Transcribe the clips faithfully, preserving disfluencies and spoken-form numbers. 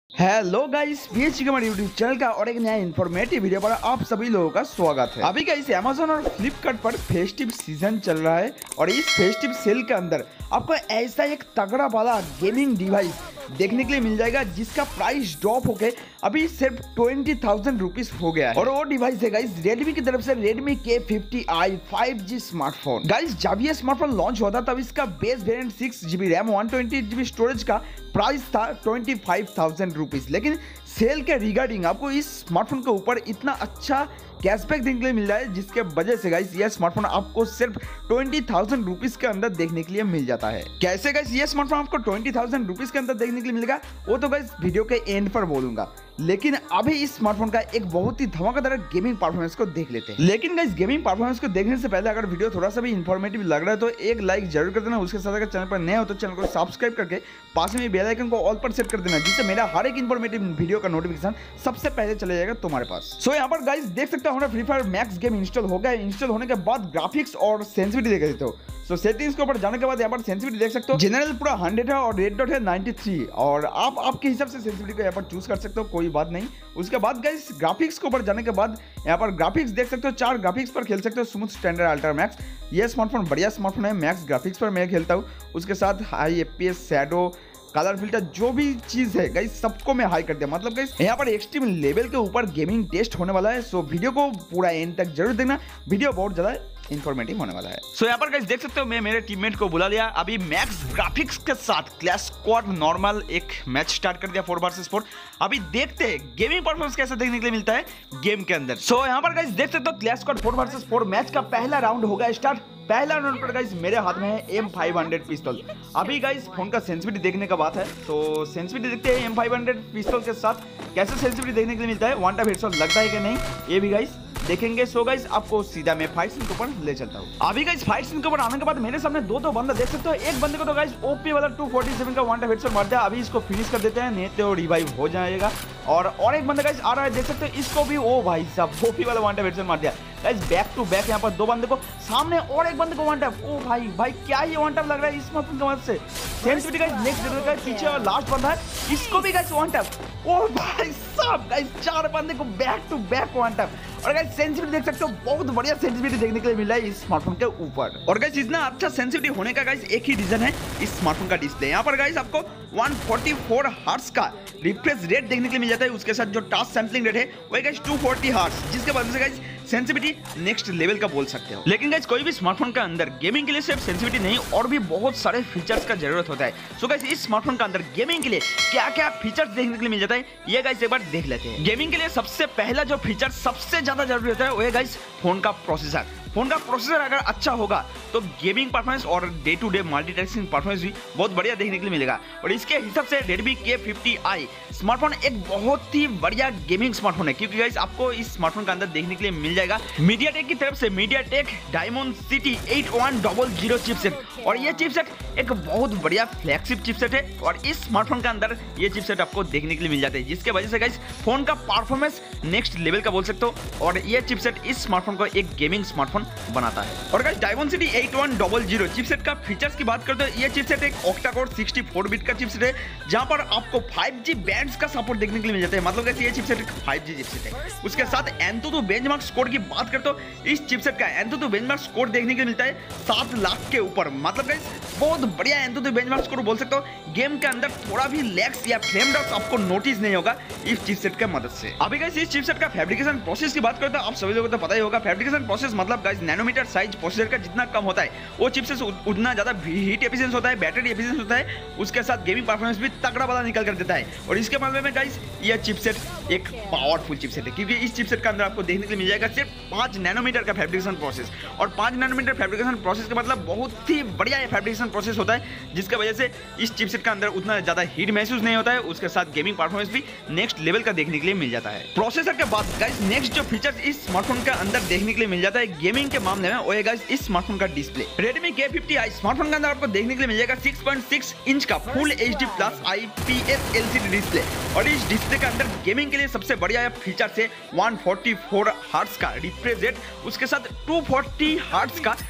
Hello guys, PhD के हमारे YouTube channel का और एक नया इन्फॉर्मेटिव वीडियो पर आप सभी लोगों का स्वागत है। अभी गाइस अमेज़न और फ्लिपकार्ट पर फेस्टिव सीजन चल रहा है और इस फेस्टिव सेल के अंदर आपको ऐसा एक तगड़ा वाला गेमिंग डिवाइस देखने के लिए मिल जाएगा जिसका प्राइस ड्रॉप होके अभी सिर्फ ट्वेंटी थाउजेंड रुपीज हो गया है। और वो डिवाइस है गाइस रेडमी की तरफ से Redmi K fifty i five G smartphone. Guys जब ये स्मार्टफोन लॉन्च हुआ था तब इसका base variant six GB RAM one twenty GB storage का प्राइस था ट्वेंटी फाइव थाउजेंड रुपीज। लेकिन सेल के रिगार्डिंग आपको इस स्मार्टफोन के ऊपर इतना अच्छा कैशबैक देखने के लिए मिल रहा है जिसके वजह से गाइस ये स्मार्टफोन आपको सिर्फ ट्वेंटी थाउजेंड रुपीज के अंदर देखने के लिए मिल जाता है। कैसे गाइस ये स्मार्टफोन आपको ट्वेंटी थाउजेंड रुपीज के अंदर देखने के लिए मिलेगा वो तो गाइस वीडियो के एंड पर बोलूंगा, लेकिन अभी इस स्मार्टफोन का एक बहुत ही धमाकेदार गेमिंग परफॉर्मेंस को देख लेते हैं। लेकिन गाइस गेमिंग परफॉर्मेंस को देखने से पहले अगर वीडियो थोड़ा सा भी इंफॉर्मेटिव लग रहा है तो एक लाइक जरूर कर देना। उसके साथ अगर चैनल पर नए हो तो चैनल को सब्सक्राइब करके पास में बेल आइकन को ऑल पर सेट कर देना जिससे मेरा हर एक इंफॉर्मेटिव वीडियो का नोटिफिकेशन सबसे पहले चले जाएगा तुम्हारे पास। सो यहाँ पर गाइस देख सकते हो हमारा Free Fire Max game install हो गया। इंस्टॉल होने के बाद ग्राफिक्स और सेंसिटिविटी देख सकते हो। सो सेटिंग्स के ऊपर जाने के बाद यहाँ पर सेंसिटिविटी देख सकते हो। जनरल पूरा हंड्रेड है और रेड डॉट है नाइंटी थ्री और आप आपके हिसाब से सेंसिटिविटी को यहाँ पर चूज कर सकते हो, कोई बात नहीं। उसके बाद गाइस ग्राफिक्स के ऊपर जाने के बाद यहाँ पर ग्राफिक्स देख सकते हो। चार ग्राफिक्स पर खेल सकते हो, स्मूथ, स्टैंडर्ड, अल्ट्रा मैक्स। ये स्मार्टफोन बढ़िया स्मार्टफोन है, मैक्स ग्राफिक्स पर मैं खेलता हूँ। उसके साथ high FPS, shadow, colour filter, जो भी चीज है गाइस सबको मैं हाई कर दिया। मतलब गाइस यहाँ पर एक्सट्रीम लेवल के ऊपर गेमिंग टेस्ट होने वाला है। सो वीडियो को पूरा एंड तक जरूर देखना, वीडियो बहुत ज्यादा इन्फॉर्मेटिव होने वाला है। सो so, यहाँ पर गाइस देख सकते हो मैं मेरे टीममेट को बुला लिया। अभी मैक्स ग्राफिक्स के साथ क्लैश स्क्वाड नॉर्मल एक मैच स्टार्ट कर दिया फोर वर्सेस फोर। अभी देखते हैं गेमिंग परफॉर्मेंस कैसे देखने के लिए मिलता है गेम के अंदर। सो so, यहाँ पर गाइस देख सकते हो clash squad four versus four match का पहला राउंड होगा स्टार्ट। पहला राउंड पर गाइस मेरे हाथ में है एम फाइव हंड्रेड पिस्तौल। अभी गाइस फोन का सेंसिटिविटी देखने का बात है तो सेंसिटिविटी देखते हैं एम फाइव हंड्रेड पिस्तौल के साथ कैसे सेंसिटिविटी देखने के लिए मिलता है, वन टाइप हेडशॉट लगता है कि नहीं ये भी गाइस देखेंगे। सो गाइस आपको सीधा मैं फाइट सीन के ऊपर ले चलता हूँ। अभी गाइस फाइट सीन के ऊपर आने के बाद मेरे सामने दो दो बंदा देख सकते हो। एक बंदे को तो गाइस ओपी वाला टू फोर्टी सेवन का वन टाइप हेडशॉट मार दिया। अभी इसको फिनिश कर देते हैं, नहीं तो रिवाइव हो जाएगा। और और एक बंदा गाइस आ रहा है देख सकते हो, इसको भी ओ भाई साहब ओपी वाला वन टाइप हेडशॉट मार दिया। गाइस बैक टू बैक यहाँ पर दो बंदे को सामने और एक बंदे को वन टाइप। ओ भाई भाई क्या ये वन टाइप लग रहा है इस मौसम की मदद से। सेंसिटिविटी गाइस नेक्स्ट लेवल का पीछे और लास्ट बंदा है, इसको भी गाइस वन टाइप। ओ भाई साहब गाइस चार बंदे को back to back one type. और गाइस सेंसिटिविटी देख सकते हो, बहुत बढ़िया सेंसिटिविटी देखने के लिए मिला है इस स्मार्टफोन के ऊपर। और गाइस इतना अच्छा सेंसिटिविटी होने का गाइस एक ही रीजन है इस स्मार्टफोन का डिस्प्ले। यहाँ पर गाइस आपको वन फोर्टी फोर हर्ट्ज का रिफ्रेश रेट देखने के लिए मिल जाता है। उसके साथ जो टास्क सैंपलिंग रेट है वो गाइस टू फोर्टी हर्ट्ज, जिसके वजह से गाइस सेंसिटिविटी नेक्स्ट लेवल का बोल सकते हो। लेकिन गाइस कोई भी स्मार्टफोन का अंदर गेमिंग के लिए सिर्फ सेंसिटिविटी नहीं और भी बहुत सारे फीचर्स का जरूरत होता है। सो गाइस इस स्मार्टफोन का अंदर गेमिंग के लिए क्या क्या फीचर्स देखने के लिए मिल जाता है ये गाइस एक बार देख लेते हैं। गेमिंग के लिए सबसे पहला जो फीचर सबसे ज्यादा जरूरी होता है वो है गाइस फोन का प्रोसेसर। फोन का प्रोसेसर अगर अच्छा होगा तो गेमिंग परफॉर्मेंस और day to day multitasking performance भी बहुत बढ़िया देखने के लिए मिलेगा। और इसके हिसाब से Redmi K fifty i smartphone एक बहुत ही बढ़िया गेमिंग स्मार्टफोन है, क्योंकि गाइस आपको इस स्मार्टफोन के अंदर देखने के लिए मिल जाएगा मीडियाटेक की तरफ से MediaTek Dimensity eight one double zero chipset. और ये चिपसेट एक बहुत बढ़िया फ्लैगशिप चिपसेट है और इस स्मार्टफोन के अंदर ये चिपसेट आपको देखने के लिए मिल जाते हैं, जिसके वजह से गाइस फोन का परफॉर्मेंस नेक्स्ट लेवल का बोल सकते हो। और ये चिपसेट इस स्मार्टफोन को एक गेमिंग स्मार्टफोन बनाता है। और guys Dimensity eight one double zero chipset का फीचर्स की बात करते हैं, ये चिपसेट एक octa core sixty four bit का चिपसेट है जहां पर आपको फाइव जी बैंड्स का सपोर्ट देखने के लिए मिल जाता है। मतलब गाइस ये चिपसेट एक फाइव जी चिपसेट है। उसके साथ एंतुतु बेंचमार्क स्कोर की बात करते हो, इस चिपसेट का एंतुतु बेंचमार्क स्कोर देखने के लिए मिलता है सात लाख के ऊपर। मतलब गाइस बहुत बढ़िया एंतुतु बेंचमार्क स्कोर बोल सकते हो। गेम के अंदर थोड़ा भी लैग्स या फ्रेम ड्रॉप्स आपको नोटिस नहीं होगा इस चिपसेट के मदद से। अभी गाइस इस चिपसेट का फैब्रिकेशन प्रोसेस की बात करते हैं, आप सभी लोगों को तो पता ही होगा। फैब्रिकेशन प्रोसेस मतलब गाइस नैनोमीटर साइज प्रोसेसर का जितना कम होता है वो चिपसेट उतना ज्यादा हीट एफिशिएंस होता है, बैटरी एफिशिएंस होता है। उसके साथ गेमिंग परफॉर्मेंस भी तगड़ा वाला निकल कर देता है। और इसके मामले में गाइस यह चिपसेट एक पावरफुल चिपसेट है, क्योंकि इस चिपसेट के अंदर आपको देखने के लिए मिल जाएगा सिर्फ पांच नैनोमीटर का फैब्रिकेशन प्रोसेस। और पांच नैनोमीटर फैब्रिकेशन प्रोसेस का मतलब बहुत ही बढ़िया फैब्रिकेशन प्रोसेस होता है, जिसकी वजह से इस चिपसेट के अंदर उतना ज्यादा हीट महसूस नहीं होता है। उसके साथ गेमिंग परफॉर्मेंस भी नेक्स्ट लेवल का देखने के लिए मिल जाता है। प्रोसेसर के बाद गाइस नेक्स्ट जो फीचर्स इस स्मार्टफोन के अंदर देखने के लिए मिल जाता है गेमिंग के मामले में वो है गाइस इस स्मार्टफोन का display. Redmi K fifty i smartphone के अंदर आपको देखने के लिए मिल जाएगा सिक्स पॉइंट सिक्स इंच का full HD plus IPS LCD display. और इस डिस्प्ले के अंदर गेमिंग के लिए सबसे बढ़िया फीचर है वन फोर्टी फोर हर्ट्ज का रिफ्रेश रेट, उसके साथ टू फोर्टी हर्ट्ज का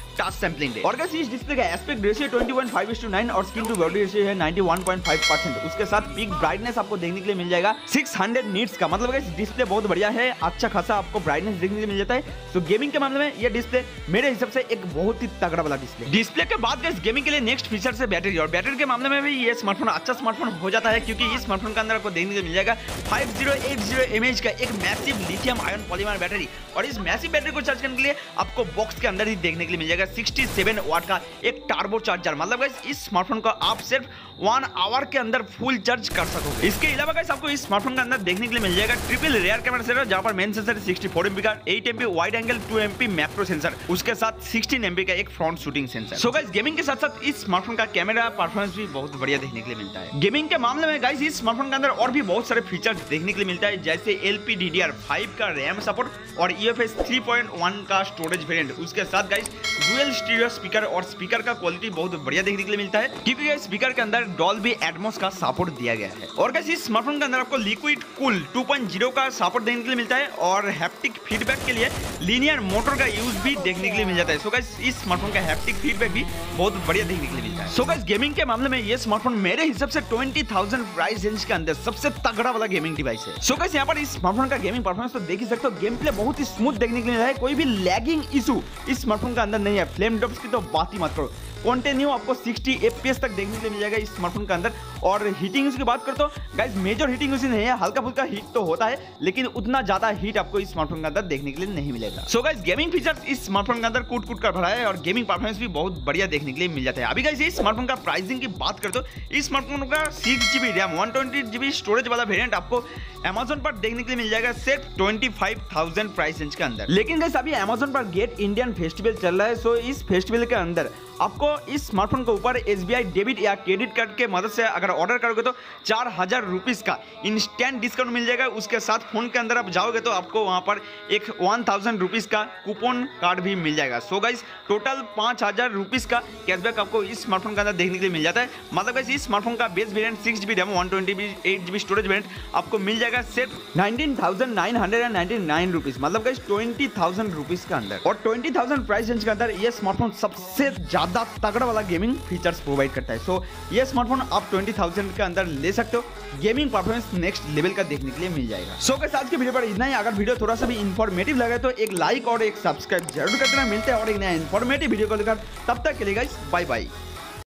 टच सैंपलिंग है। और गाइस इस डिस्प्ले का aspect ratio twenty point five is to nine और स्क्रीन टू बॉडी रेशियो है ninety one point five percent. उसके साथ पीक ब्राइटनेस आपको देखने के लिए मिल जाएगा सिक्स हंड्रेड नीट्स का। मतलब गाइस डिस्प्ले बहुत बढ़िया है, अच्छा खासा आपको ब्राइटनेस देखने के लिए मिल जाता है। तो गेमिंग के मामले में ये डिस्प्ले मेरे हिसाब से एक बहुत ही तगड़ा वाला डिस्प्ले। डिस्प्ले के बाद गाइस गेमिंग के लिए नेक्स्ट फीचर है बैटरी। और बैटरी के मामले में भी ये स्मार्टफोन अच्छा स्मार्टफोन हो जाता है, क्योंकि इस स्मार्टफोन के अंदर आपको देखने को मिल जाएगा फाइव थाउज़ेंड एटी एमएएच का एक massive lithium ion polymer battery. और इस मैसिव बैटरी को चार्ज करने के लिए आपको बॉक्स के अंदर ही देखने के लिए मिल जाएगा सिक्सटी सेवन वाट का एक टर्बो चार्जर। मतलब गाइस इस स्मार्टफोन को आप सिर्फ वन आवर के अंदर फुल चार्ज कर सकोगे। इसके अलावा गाइस आपको इस स्मार्टफोन के अंदर देखने के लिए मिल जाएगा ट्रिपल रियर कैमरा सेंसर, जहां पर main sensor sixty four MP का, eight MP wide angle, two MP macro sensor, उसके साथ सिक्सटीन एमपी का एक front shooting sensor. So guys gaming के साथ साथ इस स्मार्टफोन का कैमरा परफॉर्मेंस भी बहुत बढ़िया देखने के लिए मिलता है। गेमिंग के मामले में गाइस इस स्मार्टफोन के अंदर और भी बहुत सारे फीचर्स देखने के लिए मिलता है, जैसे L P D D R five का रैम सपोर्ट और U F S three point one का स्टोरेज वेरिएंट। उसके साथ गाइस डुअल स्टीरियो स्पीकर और स्पीकर का क्वालिटी बहुत बढ़िया देखने के लिए मिलता है, क्योंकि गाइस स्पीकर के अंदर डॉल्बी एटमॉस का सपोर्ट दिया गया है। और गाइस इस स्मार्टफोन के अंदर आपको liquid cool two point zero का सपोर्ट देखने के लिए मिलता है और हैप्टिक फीडबैक के लिए लीनियर मोटर का यूज भी देखने के लिए मिल जाता है। सो गाइस इस स्मार्टफोन का हैप्टिक फीडबैक भी बहुत बढ़िया देखने के लिए मिलता है। सो गाइस गेमिंग के मामले में ये स्मार्टफोन मेरे हिसाब से ट्वेंटी थाउज़ेंड प्राइस रेंज के अंदर सबसे तगड़ा वाला गेमिंग डिवाइस है। सो गाइस यहाँ पर इस स्मार्टफोन का गेमिंग परफॉर्मेंस तो देख ही सकते हो, गेम प्ले बहुत ही स्मूथ देखने के लिए मिल रहा है, कोई भी लैगिंग इशू इस स्मार्टफोन का अंदर नहीं है। फ्लेम ड्रॉप्स की तो बात ही मत करो, कंटिन्यू आपको सिक्सटी एफपीएस तक देखने के लिए मिल जाएगा इस स्मार्टफोन के अंदर। और हीटिंग यूज की बात करते हो गाइस, मेजर हीटिंग यूज नहीं है, हल्का फुल्का हीट तो होता है, लेकिन उतना ज्यादा हीट आपको इस स्मार्टफोन के अंदर देखने के लिए नहीं मिलेगा। सो गाइस गेमिंग फीचर्स इस स्मार्टफोन के अंदर कूट कूट कर भरा है और गेमिंग परफॉर्मेंस भी बहुत बढ़िया देखने के लिए मिल जाता है। अभी गाइस इस स्मार्टफोन का प्राइसिंग की बात करते हो, इस स्मार्टफोन का six GB RAM one twenty GB storage वाला वेरिएंट आपको अमेजोन पर देखने के लिए मिल जाएगा सिर्फ twenty five thousand price range के अंदर। लेकिन गाइस अभी अमेजोन पर गेट इंडियन फेस्टिवल चल रहा है, सो इस फेस्टिवल के अंदर आपको इस स्मार्टफोन के ऊपर एसबीआई डेबिट या क्रेडिट कार्ड के मदद से अगर ऑर्डर करोगे तो चार हजार रुपीज का इंस्टेंट डिस्काउंट मिल जाएगा। उसके साथ फोन के अंदर आप जाओगे तो आपको वहां पर एक वन थाउजेंड रुपीज का कूपन कार्ड भी मिल जाएगा। सो गाइस टोटल पांच हजार रुपीज का कैशबैक आपको इस स्मार्टफोन के अंदर देखने के लिए मिल जाता है। मतलब गाइस इस स्मार्टफोन का base variant six GB RAM one twenty eight GB storage variant आपको मिल जाएगा सिर्फ nineteen thousand nine hundred and ninety nine rupees, मतलब गाइस ट्वेंटी थाउजेंड रुपीज के अंदर। और ट्वेंटी थाउजेंड प्राइस रेंज के अंदर ये स्मार्टफोन सबसे ज्यादा तगड़ा वाला गेमिंग फीचर्स प्रोवाइड करता है। सो so, ये स्मार्टफोन आप ट्वेंटी थाउजेंड के अंदर ले सकते हो, गेमिंग परफॉर्मेंस नेक्स्ट लेवल का देखने के लिए मिल जाएगा। सो so, आज के वीडियो पर इतना ही। अगर वीडियो थोड़ा सा भी इंफॉर्मेटिव लगे तो एक लाइक और एक सब्सक्राइब जरूर कर देना। मिलते हैं और एक नया इंफॉर्मेटिव वीडियो को लेकर, तब तक के लिए गाइस बाय बाय।